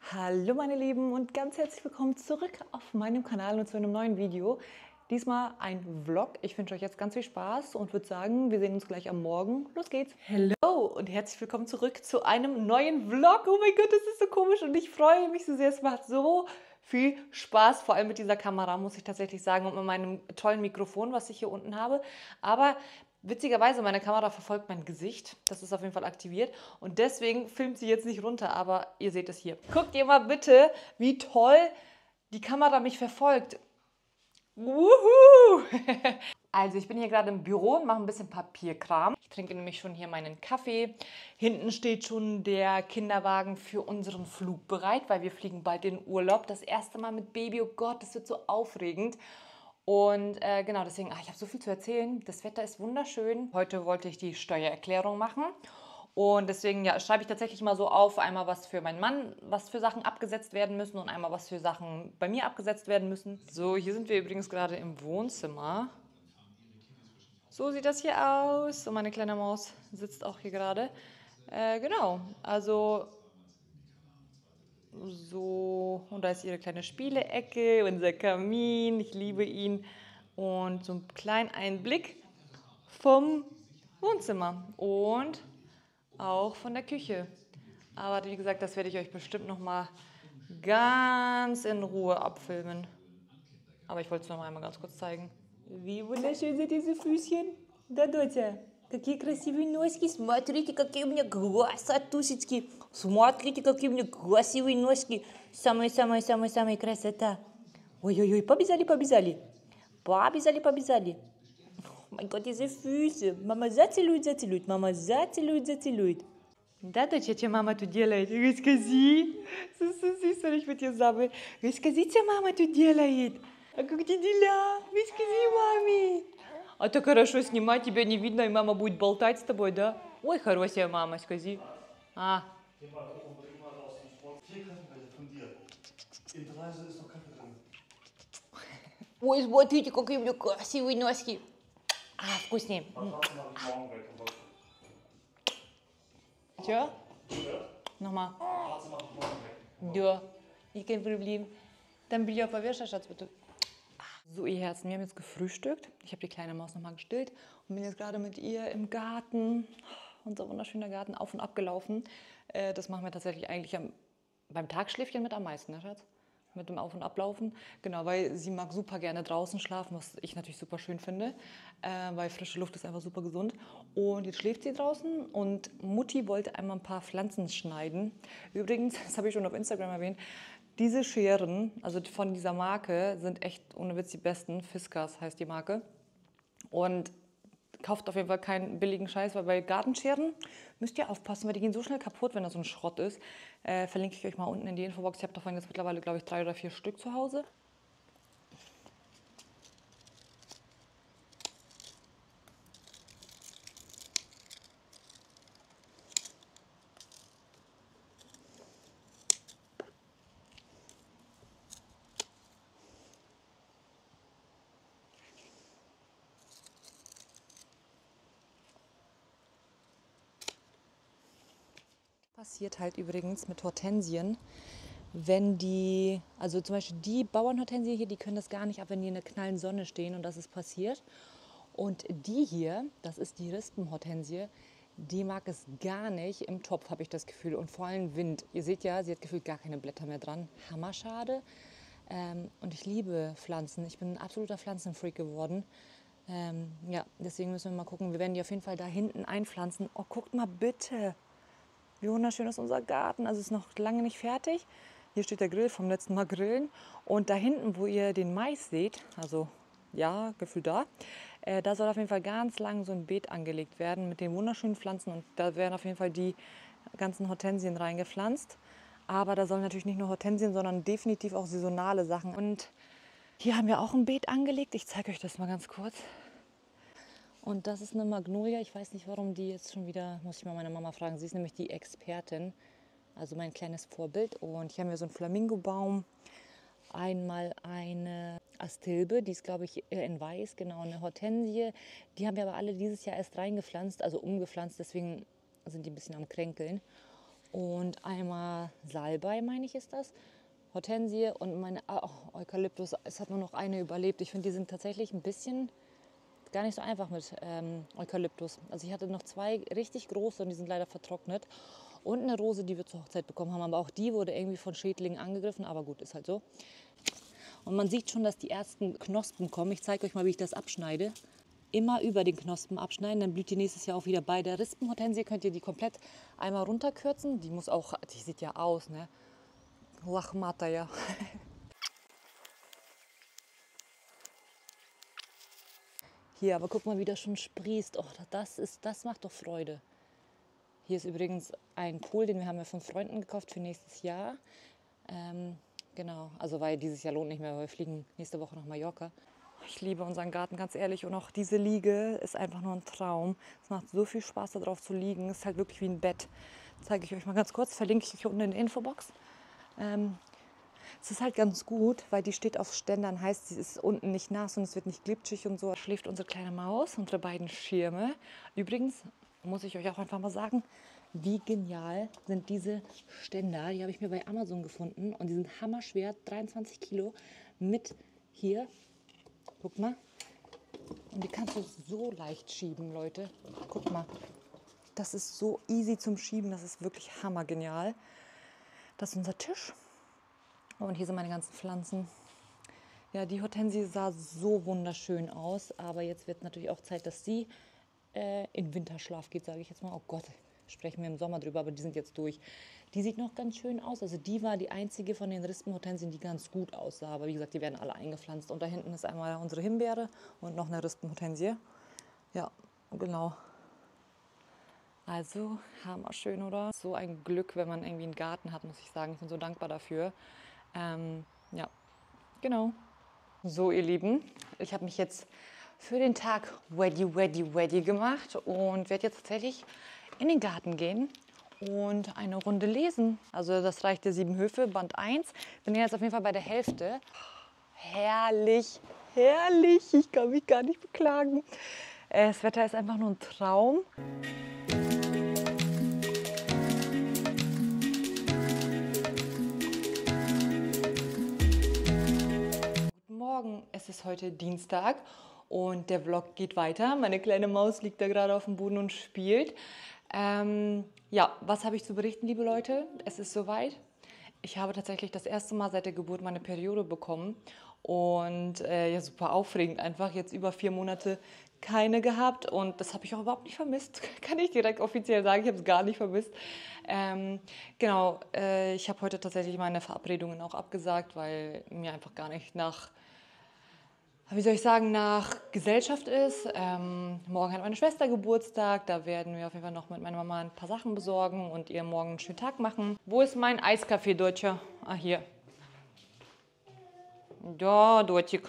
Hallo meine Lieben und ganz herzlich willkommen zurück auf meinem Kanal und zu einem neuen Video. Diesmal ein Vlog. Ich wünsche euch jetzt ganz viel Spaß und würde sagen, wir sehen uns gleich am Morgen. Los geht's! Hallo und herzlich willkommen zurück zu einem neuen Vlog. Oh mein Gott, das ist so komisch und ich freue mich so sehr. Es macht so viel Spaß, vor allem mit dieser Kamera, muss ich tatsächlich sagen, und mit meinem tollen Mikrofon, was ich hier unten habe. Aber witzigerweise, meine Kamera verfolgt mein Gesicht. Das ist auf jeden Fall aktiviert. Und deswegen filmt sie jetzt nicht runter, aber ihr seht es hier. Guckt ihr mal bitte, wie toll die Kamera mich verfolgt. Wuhu! Also ich bin hier gerade im Büro und mache ein bisschen Papierkram. Ich trinke nämlich schon hier meinen Kaffee. Hinten steht schon der Kinderwagen für unseren Flug bereit, weil wir fliegen bald in Urlaub. Das erste Mal mit Baby. Oh Gott, das wird so aufregend. Und genau, deswegen, ich habe so viel zu erzählen. Das Wetter ist wunderschön. Heute wollte ich die Steuererklärung machen. Und deswegen schreibe ich tatsächlich mal so auf, einmal was für meinen Mann, was für Sachen abgesetzt werden müssen und einmal was für Sachen bei mir abgesetzt werden müssen. So, hier sind wir übrigens gerade im Wohnzimmer. So sieht das hier aus. Und meine kleine Maus sitzt auch hier gerade. Genau, also so. Und da ist ihre kleine Spielecke, unser Kamin. Ich liebe ihn. Und so einen kleinen Einblick vom Wohnzimmer und auch von der Küche. Aber wie gesagt, das werde ich euch bestimmt noch mal ganz in Ruhe abfilmen. Aber ich wollte es noch mal einmal ganz kurz zeigen. Wie wunderschön sind diese Füßchen. Да, доча, какие красивые носики. Смотрите, какие у меня глаза-тусечки. Смотрите, какие у меня красивые носики. Самые-самые-самые-самые красота. Ой-ой-ой, побежали, побежали. Побежали, побежали. Mein Gott, diese Füße. Mama зацелует, зацелует. Мама зацелует, зацелует. Да, доча, что мама тут делает? Расскажи. Süß, wenn ich mit dir sammle. Расскажи, что мама тут делает. А как ты дела? Расскажи, маме. А так хорошо снимать, тебя не видно, и мама будет болтать с тобой, да? Ой, хорошая мама, скажи. А. Geh mal hoch und bring mal aus dem Sport 4 Kaffeebecher von dir. In 3 ist noch Kaffee drin. Ой, смотрите, какие у меня красивые носки. Вкуснее. Matratze mache ich morgen weg. Че? Nochmal. Matratze mache ich morgen weg. Ja, ich kein Problem. Dann will ich auf der Schatz, bitte. So, ihr Herzen, wir haben jetzt gefrühstückt. Ich habe die kleine Maus nochmal gestillt und bin jetzt gerade mit ihr im Garten, unser wunderschöner Garten, auf und ab gelaufen. Das machen wir tatsächlich eigentlich beim Tagschläfchen mit am meisten, ne, Schatz? Mit dem Auf- und Ablaufen. Genau, weil sie mag super gerne draußen schlafen, was ich natürlich super schön finde, weil frische Luft ist einfach super gesund. Und jetzt schläft sie draußen und Mutti wollte einmal ein paar Pflanzen schneiden. Übrigens, das habe ich schon auf Instagram erwähnt, diese Scheren, also von dieser Marke, sind echt ohne Witz die besten. Fiskars heißt die Marke. Und kauft auf jeden Fall keinen billigen Scheiß, weil bei Gartenscheren müsst ihr aufpassen, weil die gehen so schnell kaputt, wenn das so ein Schrott ist. Verlinke ich euch mal unten in die Infobox. Ich habe davon jetzt mittlerweile, glaube ich, 3 oder 4 Stück zu Hause. Passiert halt übrigens mit Hortensien, wenn die, also zum Beispiel die Bauernhortensie hier, die können das gar nicht ab, wenn die in der knallen Sonne stehen, und das ist passiert. Und die hier, das ist die Rispenhortensie, die mag es gar nicht im Topf, habe ich das Gefühl, und vor allem Wind. Ihr seht ja, sie hat gefühlt gar keine Blätter mehr dran. Hammerschade. Und ich liebe Pflanzen. Ich bin ein absoluter Pflanzenfreak geworden. Ja, deswegen müssen wir mal gucken. Wir werden die auf jeden Fall da hinten einpflanzen. Oh, guckt mal bitte. Wie wunderschön ist unser Garten. Also es ist noch lange nicht fertig. Hier steht der Grill vom letzten Mal grillen. Und da hinten, wo ihr den Mais seht, also ja, gefühlt da soll auf jeden Fall ganz lang so ein Beet angelegt werden mit den wunderschönen Pflanzen. Und da werden auf jeden Fall die ganzen Hortensien reingepflanzt. Aber da sollen natürlich nicht nur Hortensien, sondern definitiv auch saisonale Sachen. Und hier haben wir auch ein Beet angelegt. Ich zeige euch das mal ganz kurz. Und das ist eine Magnolia. Ich weiß nicht, warum die jetzt schon wieder, muss ich mal meine Mama fragen. Sie ist nämlich die Expertin, also mein kleines Vorbild. Und hier haben wir so einen Flamingobaum. Einmal eine Astilbe, die ist, glaube ich, in weiß, genau, eine Hortensie. Die haben wir aber alle dieses Jahr erst reingepflanzt, also umgepflanzt. Deswegen sind die ein bisschen am Kränkeln. und einmal Salbei, meine ich, ist das. Hortensie und meine Eukalyptus. Es hat nur noch eine überlebt. Ich finde, die sind tatsächlich ein bisschen gar nicht so einfach mit Eukalyptus. Also ich hatte noch 2 richtig große und die sind leider vertrocknet. Und eine Rose, die wir zur Hochzeit bekommen haben. Aber auch die wurde irgendwie von Schädlingen angegriffen. Aber gut, ist halt so. Und man sieht schon, dass die ersten Knospen kommen. Ich zeige euch mal, wie ich das abschneide. Immer über den Knospen abschneiden, dann blüht die nächstes Jahr auch wieder bei. Der Rispenhortensie könnt ihr die komplett einmal runterkürzen. Die muss auch, die sieht ja aus, ne? Lachmata, ja. Hier, aber guck mal, wie das schon sprießt. Oh, das macht doch Freude. Hier ist übrigens ein Pool, den wir von Freunden gekauft für nächstes Jahr. Genau, also weil dieses Jahr lohnt nicht mehr, weil wir fliegen nächste Woche nach Mallorca. Ich liebe unseren Garten, ganz ehrlich. Und auch diese Liege ist einfach nur ein Traum. Es macht so viel Spaß, da drauf zu liegen. Es ist halt wirklich wie ein Bett. Zeige ich euch mal ganz kurz, verlinke ich euch unten in der Infobox. Es ist halt ganz gut, weil die steht auf Ständern, heißt, sie ist unten nicht nass und es wird nicht glitschig und so. Da schläft unsere kleine Maus, unsere beiden Schirme. Übrigens muss ich euch auch einfach mal sagen, wie genial sind diese Ständer. Die habe ich mir bei Amazon gefunden und die sind hammerschwer, 23 Kilo mit hier, guck mal. Und die kannst du so leicht schieben, Leute. Guck mal, das ist so easy zum Schieben, das ist wirklich hammergenial. Das ist unser Tisch. Und hier sind meine ganzen Pflanzen. Ja, die Hortensie sah so wunderschön aus, aber jetzt wird natürlich auch Zeit, dass sie in Winterschlaf geht, sage ich jetzt mal. Oh Gott, sprechen wir im Sommer drüber, aber die sind jetzt durch. Die sieht noch ganz schön aus. Also die war die einzige von den Rispenhortensien, die ganz gut aussah. Aber wie gesagt, die werden alle eingepflanzt. Und da hinten ist einmal unsere Himbeere und noch eine Rispenhortensie. Ja, genau. Also, hammerschön, oder? So ein Glück, wenn man irgendwie einen Garten hat, muss ich sagen. Ich bin so dankbar dafür. Ja, genau. So, ihr Lieben, ich habe mich jetzt für den Tag ready gemacht und werde jetzt tatsächlich in den Garten gehen und eine Runde lesen. Also das Reich der 7 Höfe, Band 1. Bin jetzt auf jeden Fall bei der Hälfte. Herrlich, herrlich. Ich kann mich gar nicht beklagen. Das Wetter ist einfach nur ein Traum. Morgen, es ist heute Dienstag und der Vlog geht weiter. Meine kleine Maus liegt da gerade auf dem Boden und spielt. Ja, was habe ich zu berichten, liebe Leute? Es ist soweit. Ich habe tatsächlich das erste Mal seit der Geburt meine Periode bekommen und ja, super aufregend einfach. Jetzt über 4 Monate keine gehabt und das habe ich auch überhaupt nicht vermisst. Kann ich direkt offiziell sagen, ich habe es gar nicht vermisst. Genau, ich habe heute tatsächlich meine Verabredungen auch abgesagt, weil mir einfach gar nicht nach, wie soll ich sagen, nach Gesellschaft ist. Morgen hat meine Schwester Geburtstag, da werden wir auf jeden Fall noch mit meiner Mama ein paar Sachen besorgen und ihr morgen einen schönen Tag machen. Wo ist mein Eiskaffee, Deutscher? Ah, hier. Ja, Deutschig.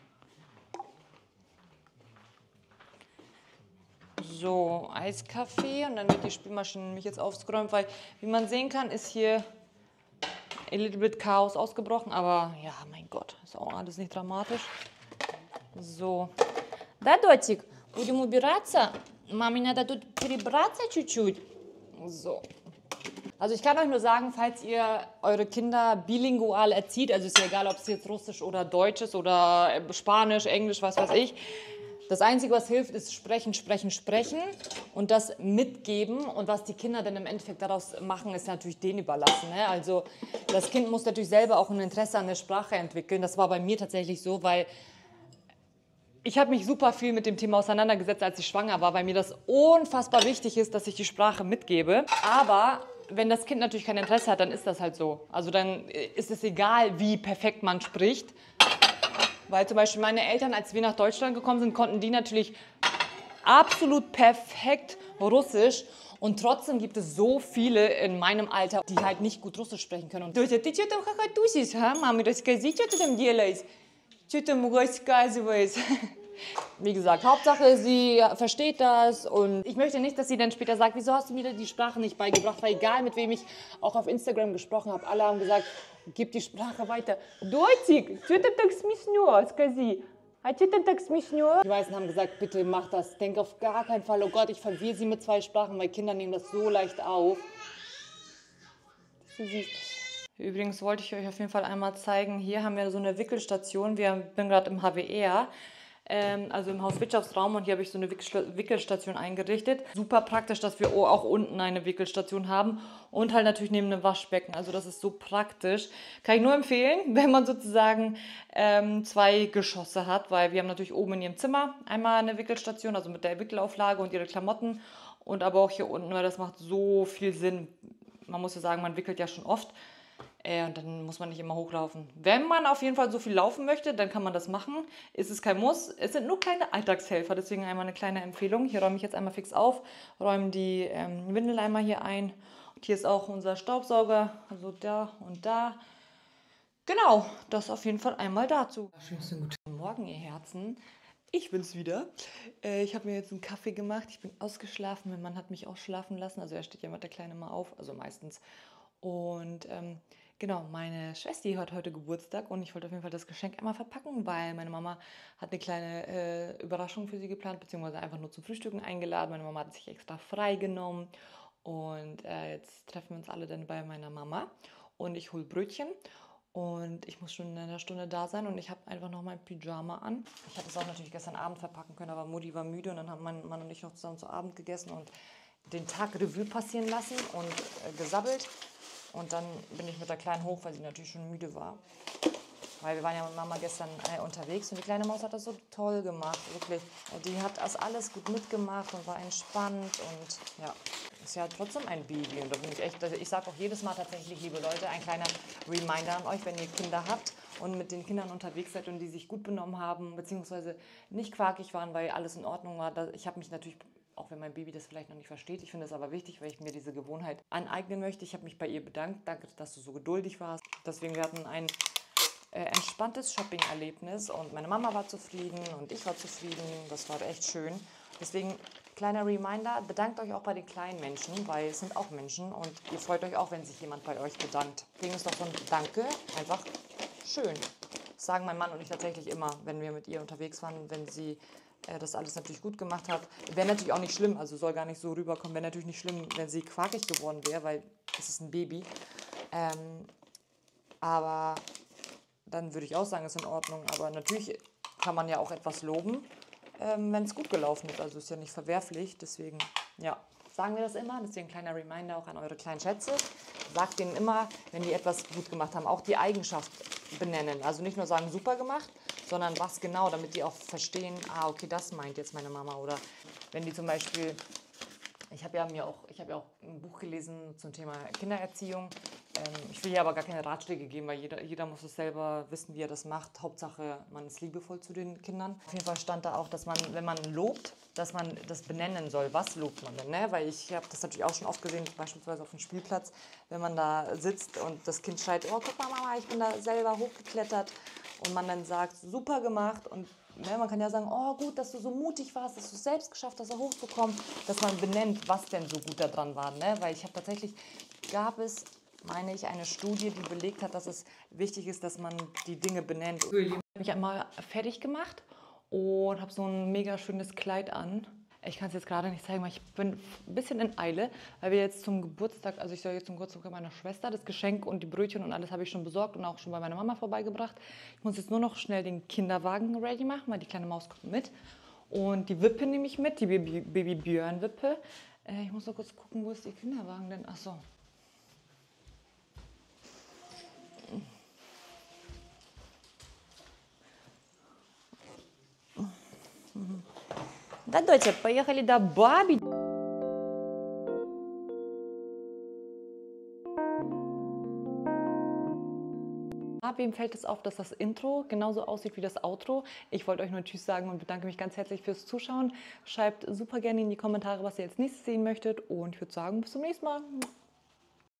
So, Eiskaffee und dann wird die Spülmaschine nämlich jetzt aufgeräumt, weil, wie man sehen kann, ist hier a little bit Chaos ausgebrochen, aber ja, mein Gott, ist auch alles nicht dramatisch. So. Да, Дотик, будем убираться? Маме надо тут перебраться чуть-чуть. So. Also ich kann euch nur sagen, falls ihr eure Kinder bilingual erzieht, also ist ja egal, ob es jetzt Russisch oder Deutsch ist oder Spanisch, Englisch, was weiß ich. Das Einzige, was hilft, ist sprechen, sprechen, sprechen und das mitgeben. Und was die Kinder dann im Endeffekt daraus machen, ist natürlich denen überlassen. Ne? Also das Kind muss natürlich selber auch ein Interesse an der Sprache entwickeln. Das war bei mir tatsächlich so, weil ich habe mich super viel mit dem Thema auseinandergesetzt, als ich schwanger war, weil mir das unfassbar wichtig ist, dass ich die Sprache mitgebe. Aber wenn das Kind natürlich kein Interesse hat, dann ist das halt so. Also dann ist es egal, wie perfekt man spricht. Weil zum Beispiel meine Eltern, als wir nach Deutschland gekommen sind, konnten die natürlich absolut perfekt Russisch. Und trotzdem gibt es so viele in meinem Alter, die halt nicht gut Russisch sprechen können. Und Doся, ты что там хохотусишь, а? Маме, расскажи, что ты там делаешь? Что ты ему рассказываешь? Wie gesagt, Hauptsache, sie versteht das und ich möchte nicht, dass sie dann später sagt, wieso hast du mir die Sprache nicht beigebracht, weil egal, mit wem ich auch auf Instagram gesprochen habe, alle haben gesagt, gib die Sprache weiter. Дотик, что ты так смешно, скажи. А что ты так смешно? Die meisten haben gesagt, bitte mach das, denk auf gar keinen Fall, oh Gott, ich verwirre sie mit 2 Sprachen, weil Kinder nehmen das so leicht auf. So süß. Übrigens wollte ich euch auf jeden Fall einmal zeigen, hier haben wir so eine Wickelstation. Bin gerade im HWR, also im Hauswirtschaftsraum, und hier habe ich so eine Wickelstation eingerichtet. Super praktisch, dass wir auch unten eine Wickelstation haben und halt natürlich neben einem Waschbecken. Also das ist so praktisch. Kann ich nur empfehlen, wenn man sozusagen 2 Geschosse hat, weil wir haben natürlich oben in ihrem Zimmer einmal eine Wickelstation, also mit der Wickelauflage und ihre Klamotten, und aber auch hier unten, weil das macht so viel Sinn. Man muss ja sagen, man wickelt ja schon oft. Und dann muss man nicht immer hochlaufen. Wenn man auf jeden Fall so viel laufen möchte, dann kann man das machen. Ist es kein Muss. Es sind nur kleine Alltagshelfer, deswegen einmal eine kleine Empfehlung. Hier räume ich jetzt einmal fix auf, räume die Windeleimer hier ein. Und hier ist auch unser Staubsauger, also da und da. Genau, das auf jeden Fall einmal dazu. Schönen guten Morgen, ihr Herzen. Ich bin's wieder. Ich habe mir jetzt einen Kaffee gemacht. Ich bin ausgeschlafen. Mein Mann hat mich auch schlafen lassen. Also er steht ja mit der Kleine mal auf, also meistens. Und genau, meine Schwester hat heute Geburtstag und ich wollte auf jeden Fall das Geschenk einmal verpacken, weil meine Mama hat eine kleine Überraschung für sie geplant, beziehungsweise einfach nur zum Frühstücken eingeladen. Meine Mama hat sich extra freigenommen und jetzt treffen wir uns alle dann bei meiner Mama und ich hole Brötchen. Und ich muss schon in einer Stunde da sein und ich habe einfach noch mein Pyjama an. Ich hätte es auch natürlich gestern Abend verpacken können, aber Mutti war müde und dann haben mein Mann und ich noch zusammen zu Abend gegessen und den Tag Revue passieren lassen und gesabbelt. Und dann bin ich mit der Kleinen hoch, weil sie natürlich schon müde war. Weil wir waren ja mit Mama gestern unterwegs und die kleine Maus hat das so toll gemacht, wirklich. Die hat das alles gut mitgemacht und war entspannt und ja, ist ja trotzdem ein Baby. Und da bin ich echt, also ich sage auch jedes Mal tatsächlich, liebe Leute, ein kleiner Reminder an euch, wenn ihr Kinder habt und mit den Kindern unterwegs seid und die sich gut benommen haben, beziehungsweise nicht quakig waren, weil alles in Ordnung war. Ich habe mich natürlich, auch wenn mein Baby das vielleicht noch nicht versteht, ich finde es aber wichtig, weil ich mir diese Gewohnheit aneignen möchte. Ich habe mich bei ihr bedankt, danke, dass du so geduldig warst. Deswegen, wir hatten ein entspanntes Shopping-Erlebnis und meine Mama war zufrieden und ich war zufrieden. Das war echt schön. Deswegen, kleiner Reminder, bedankt euch auch bei den kleinen Menschen, weil es sind auch Menschen und ihr freut euch auch, wenn sich jemand bei euch bedankt. Deswegen ist doch so ein Danke einfach schön. Das sagen mein Mann und ich tatsächlich immer, wenn wir mit ihr unterwegs waren, wenn sie das alles natürlich gut gemacht hat. Wäre natürlich auch nicht schlimm, also soll gar nicht so rüberkommen, wäre natürlich nicht schlimm, wenn sie quakig geworden wäre, weil es ist ein Baby. Aber dann würde ich auch sagen, ist in Ordnung. Aber natürlich kann man ja auch etwas loben, wenn es gut gelaufen ist. Also ist ja nicht verwerflich. Deswegen, ja, sagen wir das immer. Deswegen ein kleiner Reminder auch an eure kleinen Schätze. Sagt denen immer, wenn die etwas gut gemacht haben, auch die Eigenschaft benennen. Also nicht nur sagen, super gemacht, sondern was genau, damit die auch verstehen, ah, okay, das meint jetzt meine Mama. Oder wenn die zum Beispiel, ich habe ja auch ein Buch gelesen zum Thema Kindererziehung. Ich will hier aber gar keine Ratschläge geben, weil jeder muss es selber wissen, wie er das macht. Hauptsache, man ist liebevoll zu den Kindern. Auf jeden Fall stand da auch, dass man, wenn man lobt, dass man das benennen soll. Was lobt man denn? Ne? Weil ich habe das natürlich auch schon oft gesehen, beispielsweise auf dem Spielplatz, wenn man da sitzt und das Kind schreit, oh, guck mal Mama, ich bin da selber hochgeklettert. Und man dann sagt, super gemacht. Und ne, man kann ja sagen, oh gut, dass du so mutig warst, dass du es selbst geschafft hast, da hochzukommen. Dass man benennt, was denn so gut daran war. Ne? Weil ich habe tatsächlich, gab es, meine ich, eine Studie, die belegt hat, dass es wichtig ist, dass man die Dinge benennt. Ich habe mich einmal fertig gemacht und habe so ein mega schönes Kleid an. Ich kann es jetzt gerade nicht zeigen, weil ich bin ein bisschen in Eile, weil wir jetzt zum Geburtstag, also ich soll jetzt zum Geburtstag meiner Schwester das Geschenk und die Brötchen und alles habe ich schon besorgt und auch schon bei meiner Mama vorbeigebracht. Ich muss jetzt nur noch schnell den Kinderwagen ready machen, weil die kleine Maus kommt mit. Und die Wippe nehme ich mit, die Baby Björn Wippe. Ich muss noch kurz gucken, wo ist der Kinderwagen denn? Ach so. Да, доча, поехали до баби. Wem fällt es auf, dass das Intro genauso aussieht wie das Outro? Ich wollte euch nur Tschüss sagen und bedanke mich ganz herzlich fürs Zuschauen. Schreibt super gerne in die Kommentare, was ihr als nächstes sehen möchtet. Und ich würde sagen, bis zum nächsten Mal.